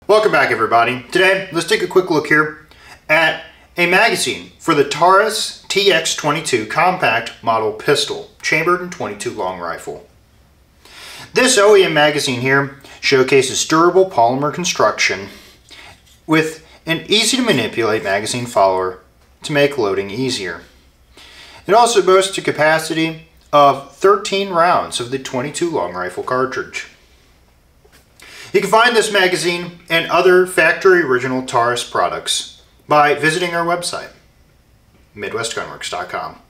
Welcome back, everybody. Today, let's take a quick look here at a magazine for the Taurus TX22 compact model pistol, chambered in .22 long rifle. This OEM magazine here showcases durable polymer construction with an easy to manipulate magazine follower to make loading easier. It also boasts a capacity of 13 rounds of the .22 long rifle cartridge. You can find this magazine and other factory original Taurus products by visiting our website, MidwestGunworks.com.